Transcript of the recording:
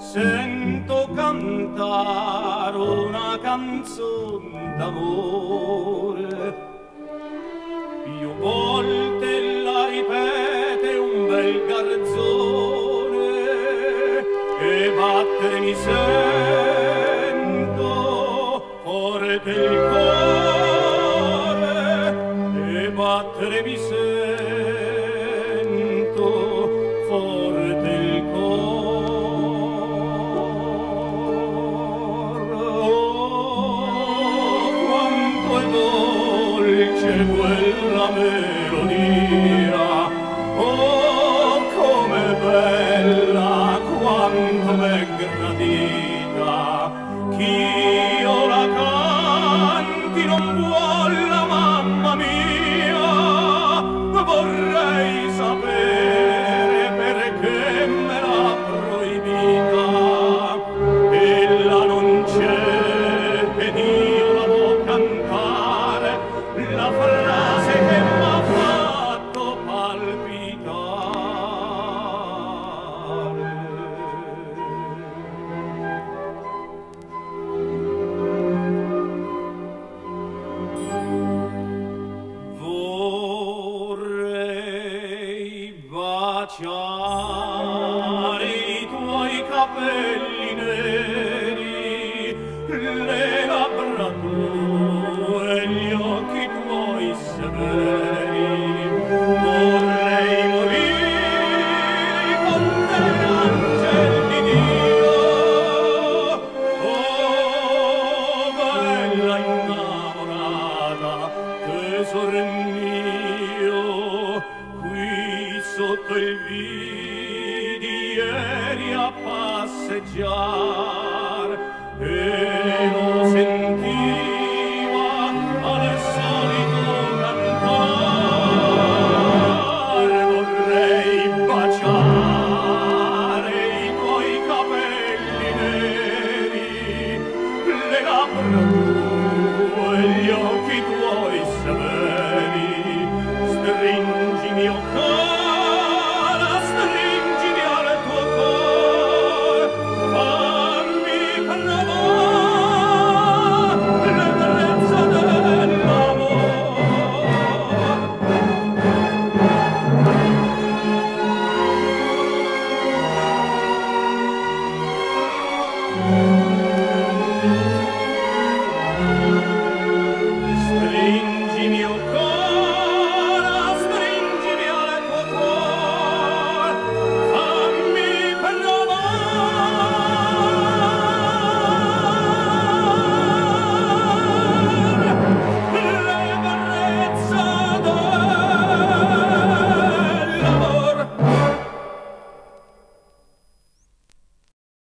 Sento cantare una canzone d'amore, più volte la ripete un bel garzone, e battere mi sento forte il cuore, e battere mi sento forte il cuore. C'è quella melodia, oh come bella, quanto m'è gradita, ch'io la canti non vuol la mamma mia, vorrei sapere perché me l'ha proibita, ella non c'è ed io la vo' cantare, la frase che m'ha fatto palpitare. Vorrei baciare i tuoi capelli neri, le labbra tue, gli occhi tuoi severi, vorrei morire con te, angel di Dio, oh bella innamorata, tesor mio, qui sotto il vidi ieri a passeggiare.